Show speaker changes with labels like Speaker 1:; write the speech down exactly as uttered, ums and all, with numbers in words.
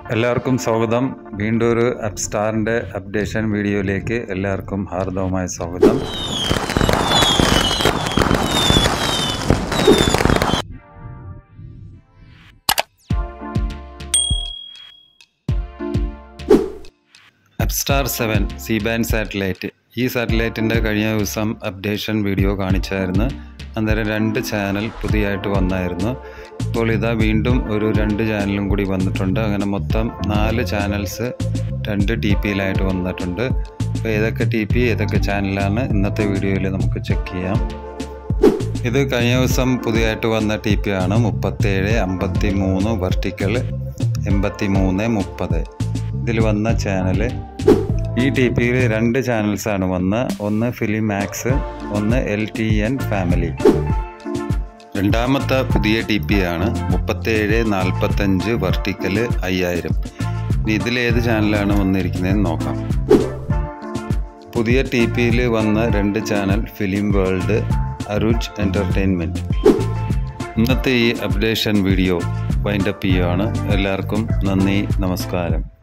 Speaker 1: എല്ലാവർക്കും സ്വാഗതം. വീണ്ടും ഒരു ആപ്പ് സ്റ്റാറിൻ്റെ അപ്ഡേഷൻ വീഡിയോയിലേക്ക് എല്ലാവർക്കും ഹാർദവമായ സ്വാഗതം. Apstar seven C band satellite. ഈ സാറ്റലൈറ്റിൻ്റെ കഴിഞ്ഞ ദിവസം അപ്ഡേഷൻ വീഡിയോ കാണിച്ചായിരുന്നു. അന്നേരം രണ്ട് ചാനൽ പുതിയതായിട്ട് വന്നായിരുന്നു. ഇപ്പോൾ ഇതാ വീണ്ടും ഒരു രണ്ട് ചാനലും കൂടി വന്നിട്ടുണ്ട്. അങ്ങനെ മൊത്തം നാല് ചാനൽസ് രണ്ട് ടി പിയിലായിട്ട് വന്നിട്ടുണ്ട്. അപ്പോൾ ഏതൊക്കെ ടി പി ഏതൊക്കെ ചാനലാണ് ഇന്നത്തെ വീഡിയോയിൽ നമുക്ക് ചെക്ക് ചെയ്യാം. ഇത് കഴിഞ്ഞ ദിവസം പുതിയതായിട്ട് വന്ന ടി പി ആണ്. മുപ്പത്തേഴ് അമ്പത്തി മൂന്ന് വെർട്ടിക്കൽ എൺപത്തി മൂന്ന് മുപ്പത് ഇതിൽ വന്ന ചാനൽ. ഈ ടി പിയിൽ രണ്ട് ചാനൽസാണ് വന്ന്. ഒന്ന് ഫിലിം മാക്സ്, ഒന്ന് എൽ ടി എൻ ഫാമിലി. രണ്ടാമത്തെ പുതിയ ടി പി ആണ് മുപ്പത്തേഴ് നാൽപ്പത്തഞ്ച് വെർട്ടിക്കൽ അയ്യായിരം. ഇനി ഇതിലേത് ചാനലാണ് വന്നിരിക്കുന്നതെന്ന് നോക്കാം. പുതിയ ടി പിയിൽ വന്ന രണ്ട് ചാനൽ ഫിലിം വേൾഡ്, അരുജ് എൻ്റർടൈൻമെൻറ്റ്. ഇന്നത്തെ ഈ അപ്ഡേഷൻ വീഡിയോ വൈൻഡപ്പ് ചെയ്യുകയാണ്. എല്ലാവർക്കും നന്ദി, നമസ്കാരം.